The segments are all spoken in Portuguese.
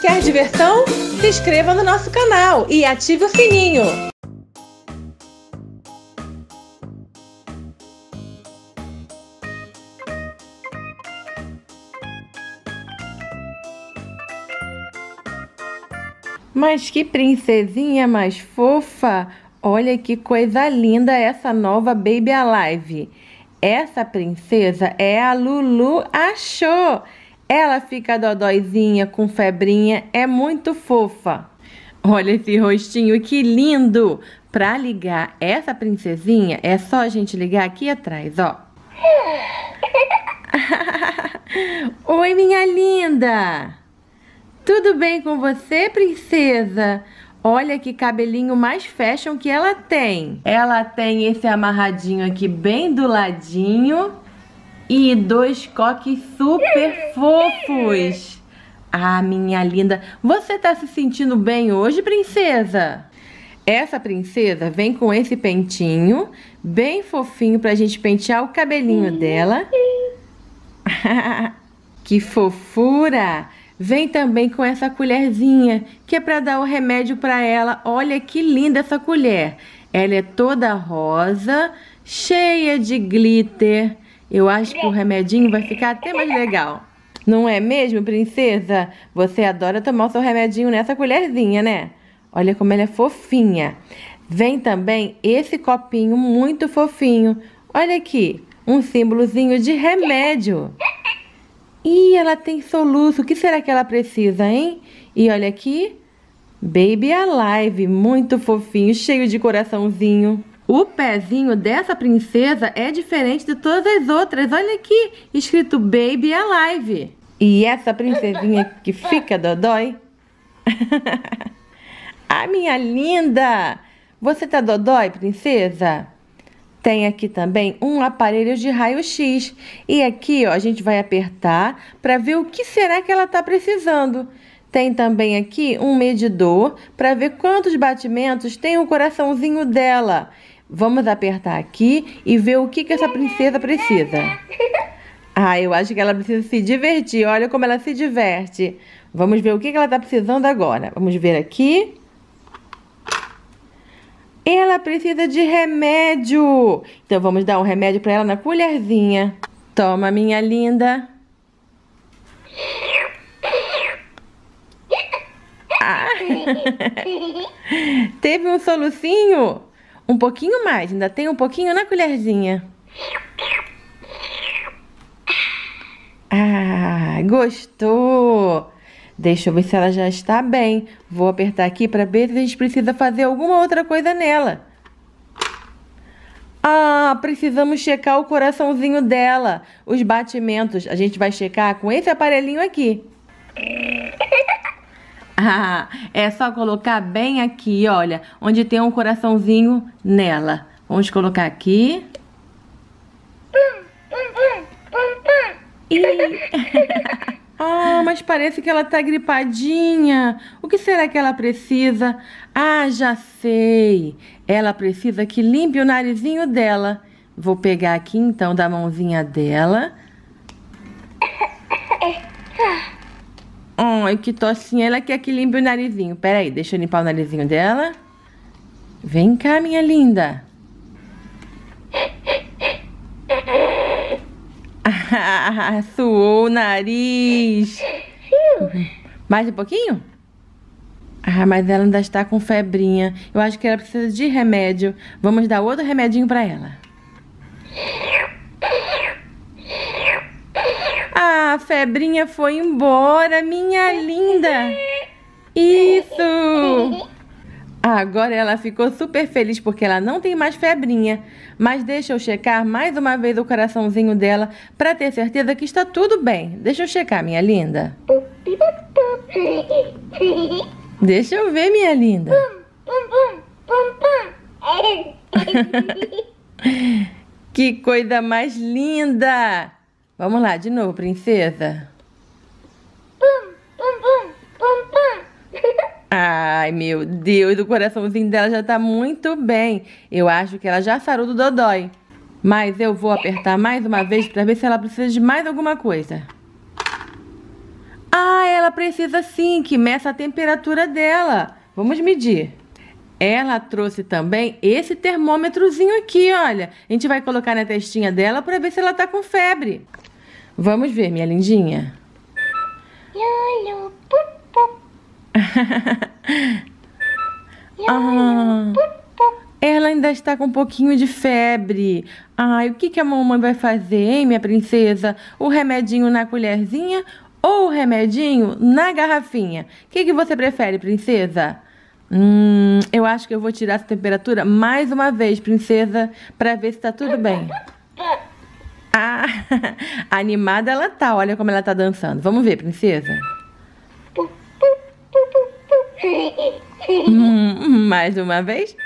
Quer diversão? Se inscreva no nosso canal e ative o sininho. Mas que princesinha mais fofa! Olha que coisa linda essa nova Baby Alive. Essa princesa é a Lulu Achou. Ela fica dodóizinha com febrinha, é muito fofa. Olha esse rostinho, que lindo! Para ligar essa princesinha, é só a gente ligar aqui atrás, ó. Oi, minha linda! Tudo bem com você, princesa? Olha que cabelinho mais fashion que ela tem. Ela tem esse amarradinho aqui bem do ladinho e dois coques super fofos. Ah, minha linda, você tá se sentindo bem hoje, princesa? Essa princesa vem com esse pentinho bem fofinho pra gente pentear o cabelinho dela. Que fofura! Vem também com essa colherzinha, que é para dar o remédio para ela. Olha que linda essa colher. Ela é toda rosa, cheia de glitter. Eu acho que o remedinho vai ficar até mais legal. Não é mesmo, princesa? Você adora tomar o seu remedinho nessa colherzinha, né? Olha como ela é fofinha. Vem também esse copinho muito fofinho. Olha aqui, um símbolozinho de remédio. Ih, ela tem soluço. O que será que ela precisa, hein? E olha aqui, Baby Alive, muito fofinho, cheio de coraçãozinho. O pezinho dessa princesa é diferente de todas as outras. Olha aqui, escrito Baby Alive. E essa princesinha que fica dodói. Ah, minha linda! Você tá dodói, princesa? Tem aqui também um aparelho de raio-x. E aqui, ó, a gente vai apertar para ver o que será que ela está precisando. Tem também aqui um medidor para ver quantos batimentos tem o coraçãozinho dela. Vamos apertar aqui e ver o que essa princesa precisa. Ah, eu acho que ela precisa se divertir. Olha como ela se diverte. Vamos ver o que ela está precisando agora. Vamos ver aqui. Ela precisa de remédio. Então, vamos dar um remédio para ela na colherzinha. Toma, minha linda. Ah. Teve um solucinho? Um pouquinho mais. Ainda tem um pouquinho na colherzinha. Ah, gostou. Deixa eu ver se ela já está bem. Vou apertar aqui para ver se a gente precisa fazer alguma outra coisa nela. Ah, precisamos checar o coraçãozinho dela. Os batimentos. A gente vai checar com esse aparelhinho aqui. Ah, é só colocar bem aqui, olha, onde tem um coraçãozinho nela. Vamos colocar aqui. Ah, mas parece que ela tá gripadinha. O que será que ela precisa? Ah, já sei. Ela precisa que limpe o narizinho dela. Vou pegar aqui, então, da mãozinha dela. Ai, que tossinha. Ela quer que limpe o narizinho. Peraí, deixa eu limpar o narizinho dela. Vem cá, minha linda. Ah, suou o nariz. Mais um pouquinho? Ah, mas ela ainda está com febrinha. Eu acho que ela precisa de remédio. Vamos dar outro remedinho para ela. Ah, a febrinha foi embora, minha linda. Isso! Agora ela ficou super feliz porque ela não tem mais febrinha. Mas deixa eu checar mais uma vez o coraçãozinho dela para ter certeza que está tudo bem. Deixa eu checar, minha linda. Deixa eu ver, minha linda. Que coisa mais linda! Vamos lá, de novo, princesa. Ai, meu Deus, o coraçãozinho dela já tá muito bem. Eu acho que ela já sarou do dodói. Mas eu vou apertar mais uma vez para ver se ela precisa de mais alguma coisa. Ah, ela precisa sim que meça a temperatura dela. Vamos medir. Ela trouxe também esse termômetrozinho aqui, olha. A gente vai colocar na testinha dela para ver se ela tá com febre. Vamos ver, minha lindinha. Lulu, pup, pup. Ah, ela ainda está com um pouquinho de febre. Ai, o que que a mamãe vai fazer, hein, minha princesa? O remedinho na colherzinha ou o remedinho na garrafinha? O que que você prefere, princesa? Eu acho que eu vou tirar essa temperatura mais uma vez, princesa, para ver se tá tudo bem. Ah, animada ela tá, olha como ela tá dançando. Vamos ver, princesa. Mais uma vez.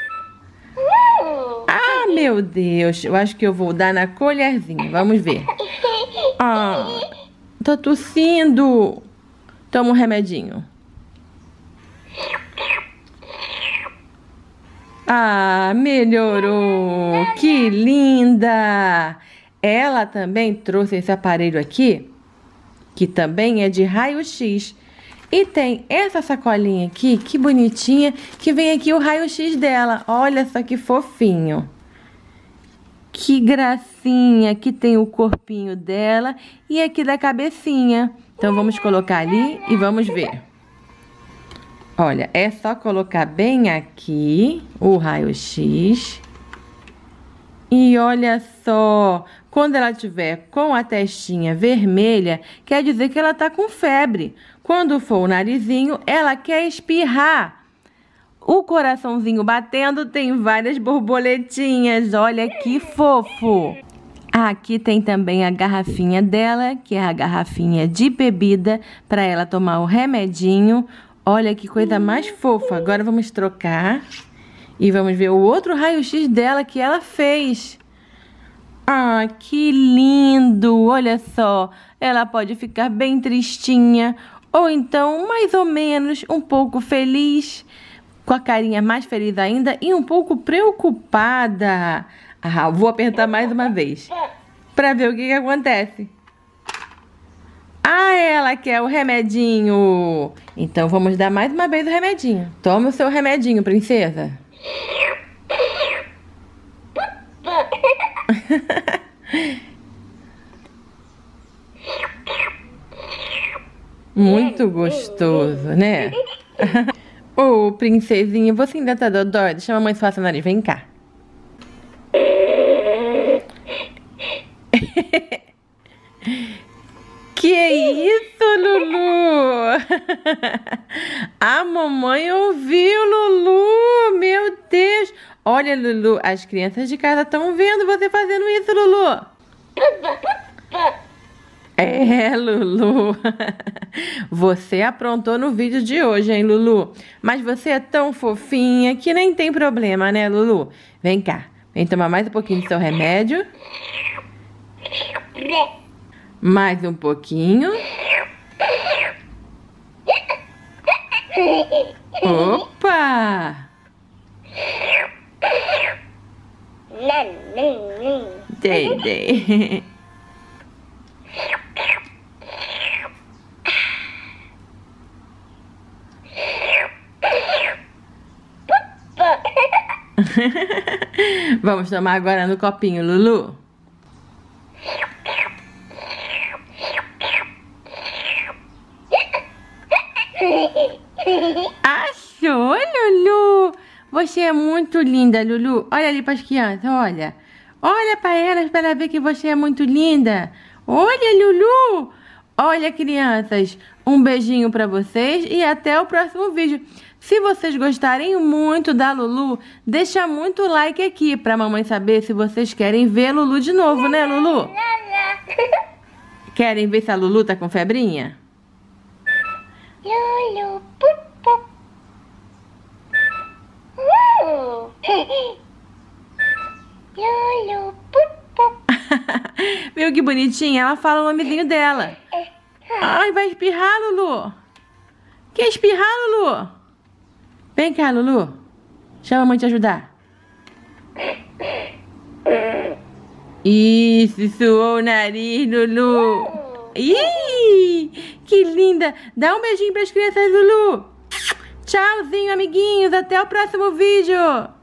Ah, meu Deus, eu acho que eu vou dar na colherzinha. Vamos ver. Ah, tô tossindo. Toma um remedinho. Ah, melhorou. Que linda. Ela também trouxe esse aparelho aqui, que também é de raio-x. E tem essa sacolinha aqui, que bonitinha, que vem aqui o raio-x dela. Olha só que fofinho. Que gracinha, que tem o corpinho dela e aqui da cabecinha. Então vamos colocar ali e vamos ver. Olha, é só colocar bem aqui o raio-x. E olha só, quando ela tiver com a testinha vermelha, quer dizer que ela tá com febre. Quando for o narizinho, ela quer espirrar. O coraçãozinho batendo tem várias borboletinhas. Olha que fofo. Aqui tem também a garrafinha dela, que é a garrafinha de bebida, para ela tomar o remedinho. Olha que coisa mais fofa. Agora vamos trocar e vamos ver o outro raio-x dela que ela fez. Ah, que lindo! Olha só, ela pode ficar bem tristinha ou então mais ou menos um pouco feliz, com a carinha mais feliz ainda e um pouco preocupada. Ah, vou apertar mais uma vez para ver o que acontece. Ah, ela quer o remedinho. Então vamos dar mais uma vez o remedinho. Toma o seu remedinho, princesa. Muito gostoso, né? Ô, princesinha, você ainda tá dodói? Deixa a mamãe esfalar seu nariz. Vem cá. Que isso, Lulu? A mamãe ouviu, Lulu. Meu Deus. Olha, Lulu, as crianças de casa estão vendo você fazendo isso, Lulu. É, Lulu. Você aprontou no vídeo de hoje, hein, Lulu? Mas você é tão fofinha que nem tem problema, né, Lulu? Vem cá. Vem tomar mais um pouquinho do seu remédio. Mais um pouquinho. Opa! Dei. Vamos tomar agora no copinho, Lulu. Achou, Lulu? Você é muito linda, Lulu. Olha ali para as crianças, olha. Olha para elas para ver que você é muito linda. Olha, Lulu. Olha, crianças. Um beijinho para vocês e até o próximo vídeo. Se vocês gostarem muito da Lulu, deixa muito like aqui para a mamãe saber se vocês querem ver a Lulu de novo, né, Lulu? Querem ver se a Lulu tá com febrinha? Lulu, pup, pup. Lulu, pup, pup. Viu que bonitinha? Ela fala o nomezinho dela. Ai, vai espirrar, Lulu. Quer espirrar, Lulu? Vem cá, Lulu. Chama a mãe te ajudar. Isso, suou o nariz, Lulu. Ih, Que linda! Dá um beijinho para as crianças, Lulu. Tchauzinho, amiguinhos. Até o próximo vídeo.